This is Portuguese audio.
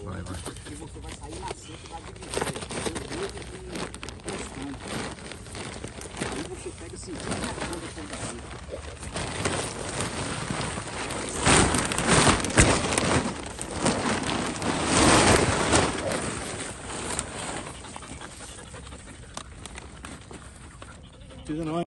Vai. E você vai sair na seca da divisória. Aí você pega sentindo a onda saindo da seca. Precisa não.